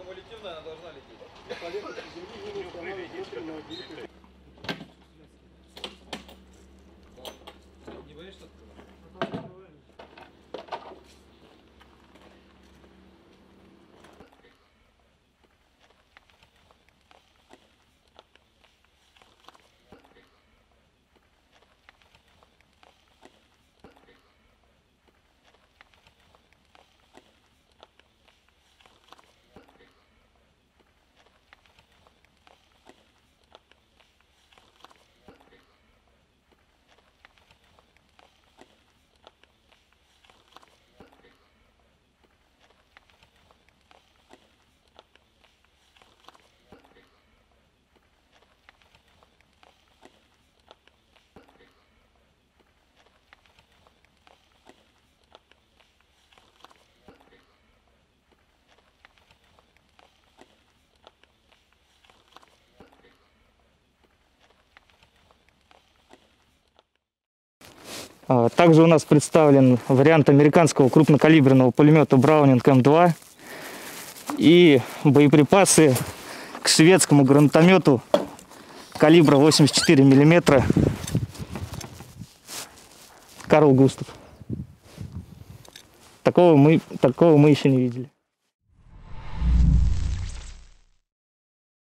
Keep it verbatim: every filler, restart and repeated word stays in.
мы летим, она должна лететь. Не боишься? Также у нас представлен вариант американского крупнокалиберного пулемета Браунинг эм два и боеприпасы к шведскому гранатомету калибра восемьдесят четыре миллиметра Карл Густав. Такого мы, такого мы еще не видели.